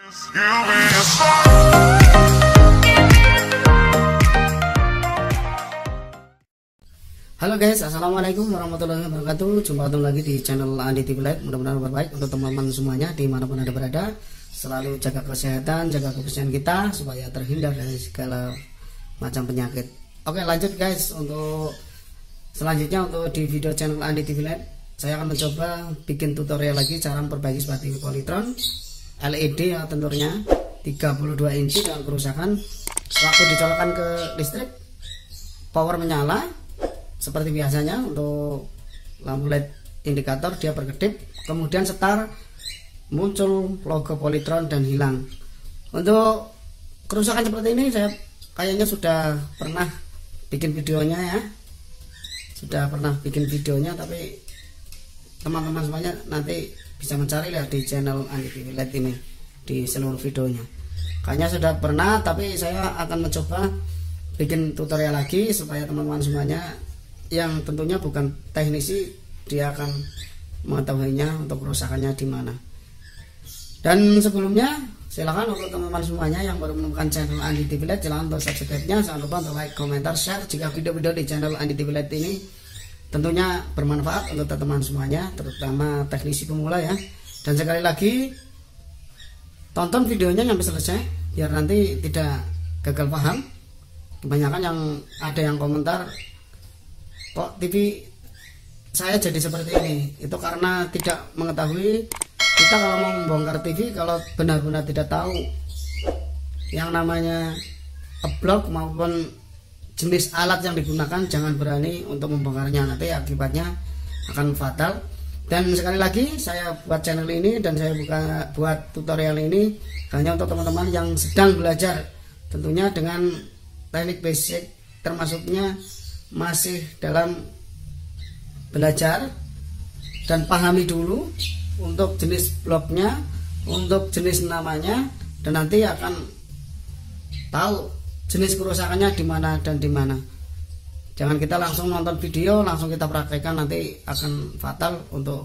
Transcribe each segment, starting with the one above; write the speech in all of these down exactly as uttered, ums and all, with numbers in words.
Halo guys, assalamualaikum warahmatullahi wabarakatuh. Jumpa ketemu lagi di channel Andi T V Live. Mudah-mudahan berbaik untuk teman-teman semuanya dimanapun anda berada. Selalu jaga kesehatan, jaga kebersihan kita supaya terhindar dari segala macam penyakit. Oke, lanjut guys. Untuk selanjutnya untuk di video channel Andi T V Live, saya akan mencoba bikin tutorial lagi cara memperbaiki sepatu Polytron L E D ya, tentunya tiga puluh dua inci dengan kerusakan. Waktu dicolokkan ke listrik, power menyala seperti biasanya. Untuk lampu L E D indikator dia berkedip, kemudian setar muncul logo Polytron dan hilang. Untuk kerusakan seperti ini saya kayaknya sudah pernah bikin videonya ya, sudah pernah bikin videonya, tapi teman-teman semuanya nanti bisa mencari lah di channel Andi T V Live ini di seluruh videonya. Kayaknya sudah pernah, tapi saya akan mencoba bikin tutorial lagi supaya teman-teman semuanya yang tentunya bukan teknisi dia akan mengetahuinya untuk kerusakannya di mana. Dan sebelumnya silakan untuk teman-teman semuanya yang baru menemukan channel Andi T V Live, jangan lupa subscribe-nya, jangan lupa untuk like, komentar, share jika video-video di channel Andi T V Live ini tentunya bermanfaat untuk teman-teman semuanya, terutama teknisi pemula ya. Dan sekali lagi tonton videonya sampai selesai biar nanti tidak gagal paham. Kebanyakan yang ada yang komentar, kok T V saya jadi seperti ini, itu karena tidak mengetahui. Kita kalau mau membongkar T V, kalau benar-benar tidak tahu yang namanya blok maupun jenis alat yang digunakan, jangan berani untuk membongkarnya, nanti akibatnya akan fatal. Dan sekali lagi saya buat channel ini dan saya buka buat tutorial ini hanya untuk teman-teman yang sedang belajar, tentunya dengan teknik basic, termasuknya masih dalam belajar, dan pahami dulu untuk jenis bloknya, untuk jenis namanya, dan nanti akan tahu jenis kerusakannya di mana dan di mana. Jangan kita langsung nonton video langsung kita praktekkan, nanti akan fatal untuk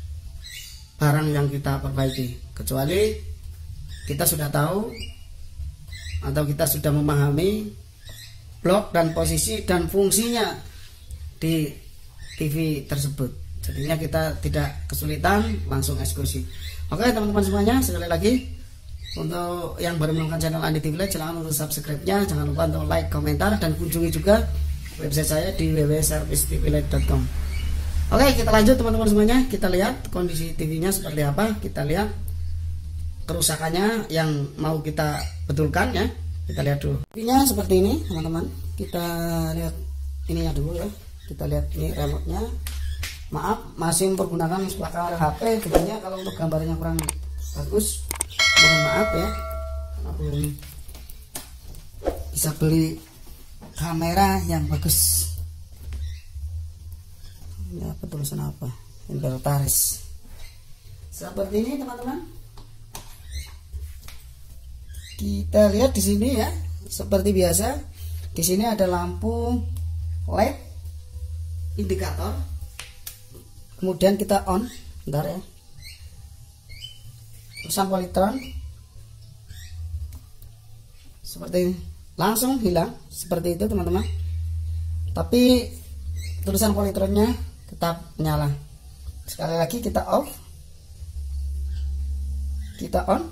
barang yang kita perbaiki. Kecuali kita sudah tahu atau kita sudah memahami blok dan posisi dan fungsinya di T V tersebut, jadinya kita tidak kesulitan, langsung eksekusi. Oke teman-teman semuanya, sekali lagi untuk yang baru menemukan channel Andi T V Live, jangan lupa subscribe-nya, jangan lupa untuk like, komentar, dan kunjungi juga website saya di w w w titik service t v live titik com. Oke, kita lanjut teman-teman semuanya. Kita lihat kondisi T V-nya seperti apa, kita lihat kerusakannya yang mau kita betulkan ya. Kita lihat dulu T V-nya seperti ini teman-teman. Kita lihat ininya dulu ya. Kita lihat ini remote-nya. Maaf, masih mempergunakan pakai H P, tentunya kalau untuk gambarnya kurang bagus, mohon maaf ya. Belum bisa beli kamera yang bagus. Ya, apa tulisan apa? Inventaris. Seperti ini teman-teman. Kita lihat di sini ya, seperti biasa. Di sini ada lampu L E D indikator. Kemudian kita on, bentar ya. Tulisan Polytron seperti ini, langsung hilang seperti itu teman-teman. Tapi tulisan Polytronnya tetap nyala. Sekali lagi kita off, kita on,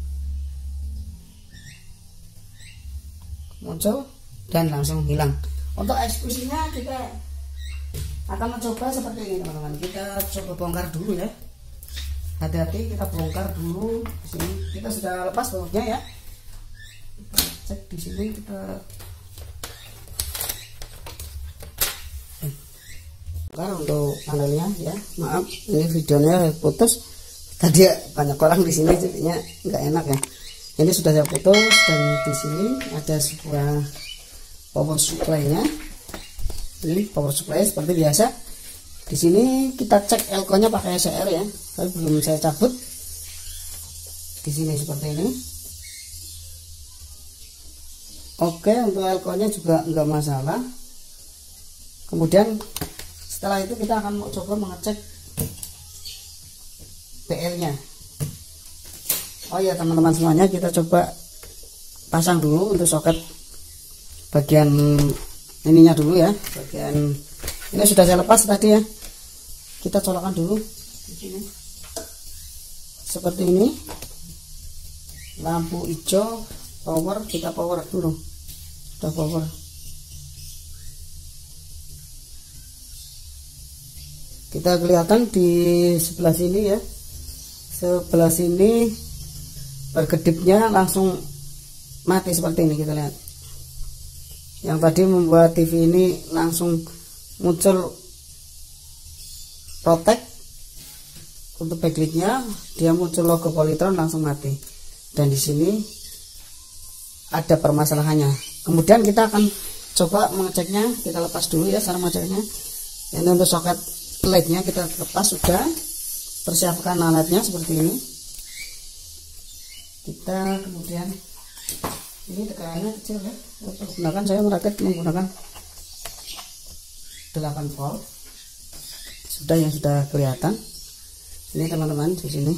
muncul dan langsung hilang. Untuk eksekusinya kita akan mencoba seperti ini teman-teman. Kita coba bongkar dulu ya. Hati-hati, kita bongkar dulu. Di sini kita sudah lepas bautnya ya. Kita cek di sini, kita bongkar untuk panelnya ya. Maaf, ini videonya putus. Tadi banyak orang di sini jadinya nggak enak ya. Ini sudah saya putus, dan di sini ada sebuah power supply-nya. Ini power supply seperti biasa. Di sini kita cek elko-nya pakai S R ya, tapi belum saya cabut. Di sini seperti ini. Oke, untuk elko-nya juga enggak masalah. Kemudian setelah itu kita akan mau coba mengecek P L-nya. Oh ya teman-teman semuanya, kita coba pasang dulu untuk soket bagian ininya dulu ya. Bagian ini sudah saya lepas tadi ya. Kita colokkan dulu di sini. Seperti ini. Lampu hijau power, kita power dulu. Sudah power. Kita kelihatan di sebelah sini ya. Sebelah sini berkedipnya langsung mati seperti ini, kita lihat. Yang tadi membuat T V ini langsung muncul protek untuk backlightnya, dia muncul logo Polytron langsung mati. Dan di sini ada permasalahannya. Kemudian kita akan coba mengeceknya. Kita lepas dulu ya cara mengeceknya. Ini untuk soket LED-nya kita lepas sudah. Persiapkan alatnya seperti ini. Kita kemudian ini tegangannya kecil ya. Gunakan saya merakit menggunakan delapan volt. Sudah yang sudah kelihatan. Ini teman-teman di sini.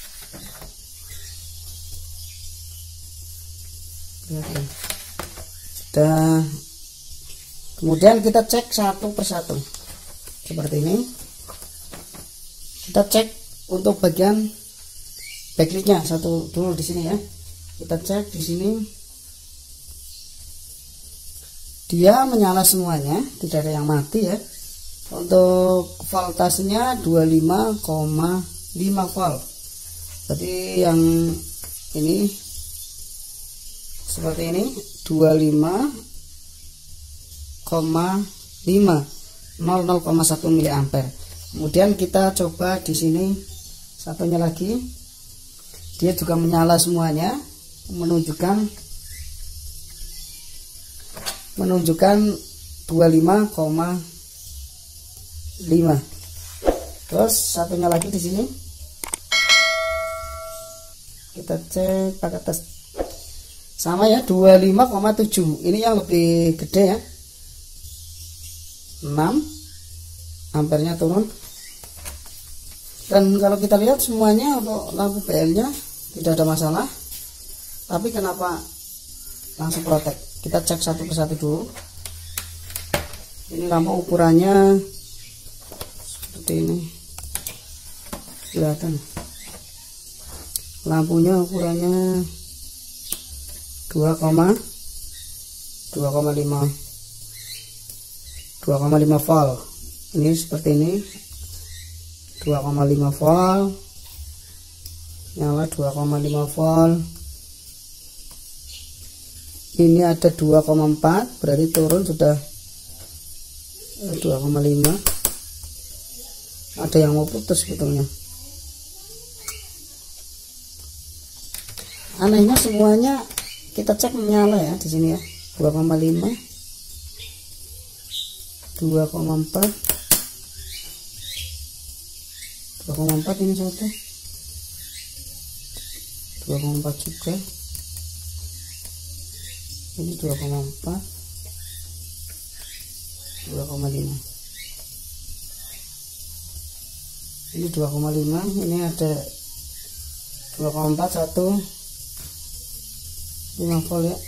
Lihat. Sudah. Kemudian kita cek satu persatu. Seperti ini. Kita cek untuk bagian backlightnya satu dulu di sini ya. Kita cek di sini, dia menyala semuanya, tidak ada yang mati ya. Untuk voltasenya dua puluh lima koma lima volt. Jadi yang ini seperti ini dua puluh lima koma lima nol koma satu mili ampere. Kemudian kita coba di sini satunya lagi. Dia juga menyala semuanya, menunjukkan menunjukkan dua puluh lima koma lima. Terus satunya lagi di sini. Kita cek pakai tes. Sama ya, dua puluh lima koma tujuh. Ini yang lebih gede ya. enam ampernya turun. Dan kalau kita lihat semuanya untuk lampu P L-nya tidak ada masalah. Tapi kenapa langsung protek? Kita cek satu persatu dulu. Ini lampu ukurannya seperti ini. Kelihatan. Lampunya ukurannya dua koma lima dua koma lima volt. Ini seperti ini. dua koma lima volt, nyala dua koma lima volt. Ini ada dua koma empat, berarti turun sudah dua koma lima. Ada yang mau putus sebetulnya. Anehnya semuanya kita cek menyala ya di sini ya. dua koma lima, dua koma empat, dua koma empat ini satu, dua koma empat juga, ini dua koma empat, dua koma lima, ini dua koma lima, ini ada dua koma empat, satu, lima volt ya,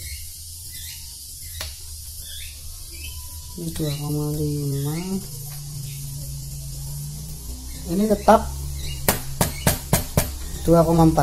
ini dua koma lima. Ini tetap dua koma empat.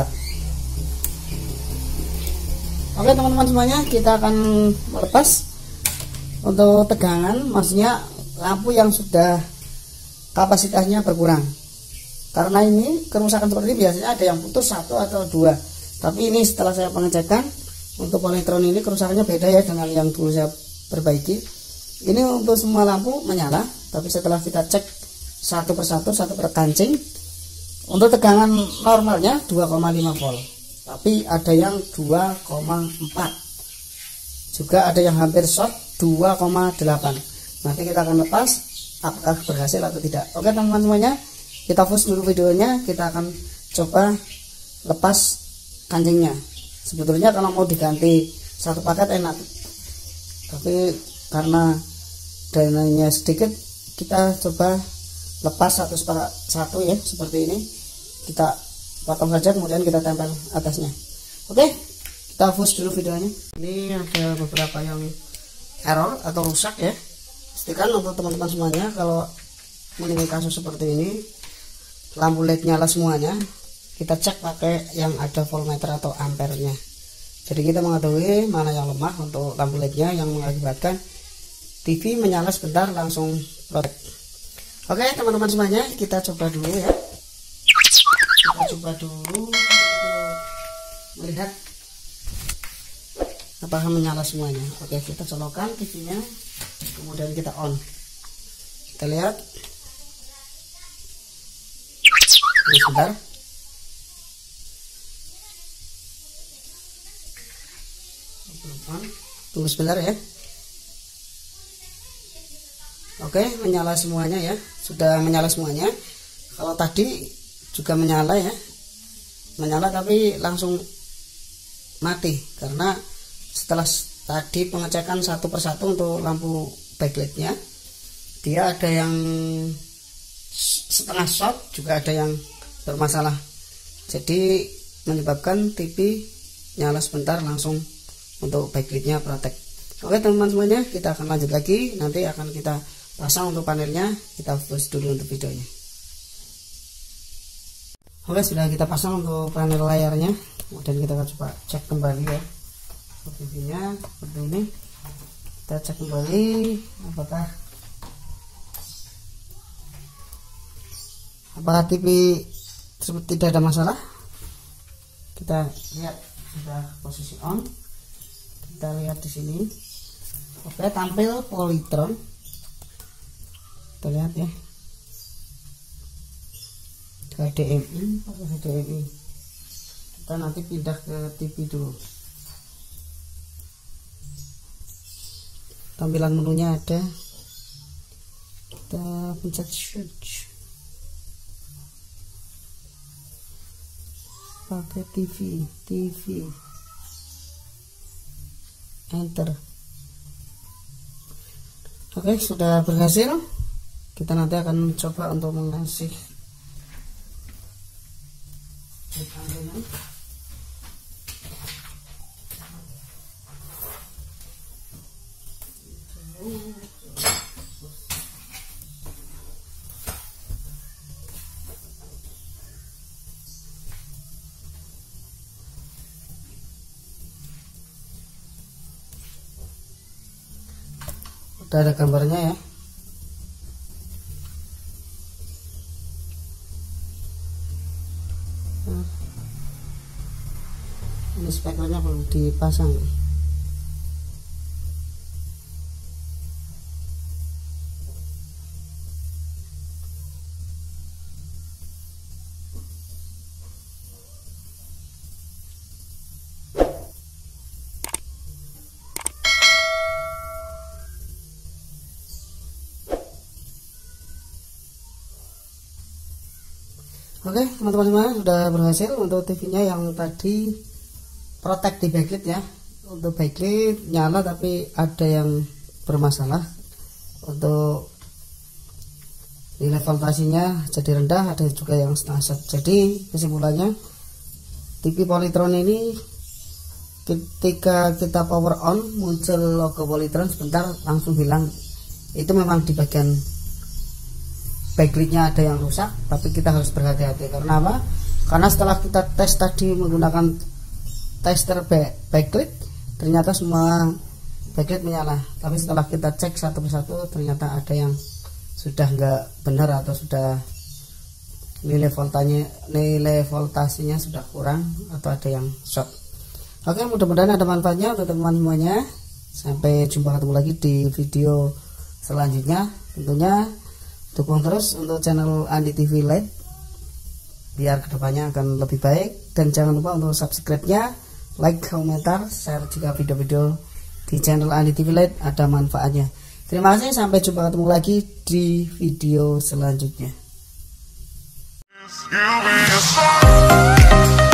Oke teman-teman semuanya, kita akan melepas untuk tegangan, maksudnya lampu yang sudah kapasitasnya berkurang. Karena ini kerusakan seperti ini biasanya ada yang putus satu atau dua. Tapi ini setelah saya pengecekan untuk Polytron ini kerusakannya beda ya dengan yang dulu saya perbaiki. Ini untuk semua lampu menyala, tapi setelah kita cek satu persatu, satu per kancing, untuk tegangan normalnya dua koma lima volt, tapi ada yang dua koma empat, juga ada yang hampir short dua koma delapan. Nanti kita akan lepas apakah berhasil atau tidak. Oke teman-teman semuanya, kita pause dulu videonya. Kita akan coba lepas kancingnya. Sebetulnya kalau mau diganti satu paket enak, tapi karena dananya sedikit, kita coba lepas satu satu ya, seperti ini. Kita potong saja, kemudian kita tempel atasnya. Oke, kita hapus dulu videonya. Ini ada beberapa yang error atau rusak ya. Pastikan untuk teman-teman semuanya kalau mengalami kasus seperti ini, lampu L E D nyala semuanya, kita cek pakai yang ada voltmeter atau ampernya. Jadi kita mengetahui mana yang lemah untuk lampu L E D-nya yang mengakibatkan T V menyala sebentar langsung protek. Oke teman-teman semuanya, kita coba dulu ya. Kita coba dulu untuk melihat apakah menyala semuanya. Oke, kita colokkan T V-nya, kemudian kita on. Kita lihat. Ini sebentar. Tunggu sebentar ya. Oke, menyala semuanya ya. Sudah menyala semuanya. Kalau tadi juga menyala ya. Menyala tapi langsung mati karena setelah tadi pengecekan satu persatu untuk lampu backlightnya, dia ada yang setengah short, juga ada yang bermasalah. Jadi menyebabkan T V nyala sebentar langsung untuk backlightnya protek. Oke teman-teman semuanya, kita akan lanjut lagi. Nanti akan kita pasang untuk panelnya. Kita hapus dulu untuk videonya. Oke, sudah kita pasang untuk panel layarnya. Kemudian kita akan coba cek kembali ya T V-nya seperti ini. Kita cek kembali apakah apakah T V tersebut tidak ada masalah. Kita lihat sudah posisi on. Kita lihat di sini. Oke, tampil Polytron. Kita lihat ya. H D M I, pakai H D M I. Kita nanti pindah ke T V dulu. Tampilan menunya ada. Kita pencet search. Pakai T V, T V. Enter. Oke, sudah berhasil. Kita nanti akan coba untuk mengasih udah ada gambarnya ya. Nah, ini spekernya belum dipasang. Oke teman-teman semua, sudah berhasil untuk T V-nya yang tadi protek di backlight ya. Untuk backlight nyala tapi ada yang bermasalah. Untuk nilai voltasinya jadi rendah, ada juga yang setengah short. Jadi kesimpulannya T V Polytron ini ketika kita power on muncul logo Polytron, sebentar langsung hilang. Itu memang di bagian backlightnya ada yang rusak, tapi kita harus berhati-hati. Karena apa? Karena setelah kita tes tadi menggunakan tester backlight, ternyata semua backlight menyala. Tapi setelah kita cek satu persatu, ternyata ada yang sudah nggak benar atau sudah nilai voltanya, nilai voltasinya sudah kurang atau ada yang short. Oke, mudah-mudahan ada manfaatnya untuk teman-teman semuanya. Sampai jumpa ketemu lagi di video selanjutnya. Tentunya dukung terus untuk channel Andi T V L E D biar kedepannya akan lebih baik, dan jangan lupa untuk subscribe-nya, like, komentar, share jika video-video di channel Andi T V L E D ada manfaatnya. Terima kasih, sampai jumpa ketemu lagi di video selanjutnya.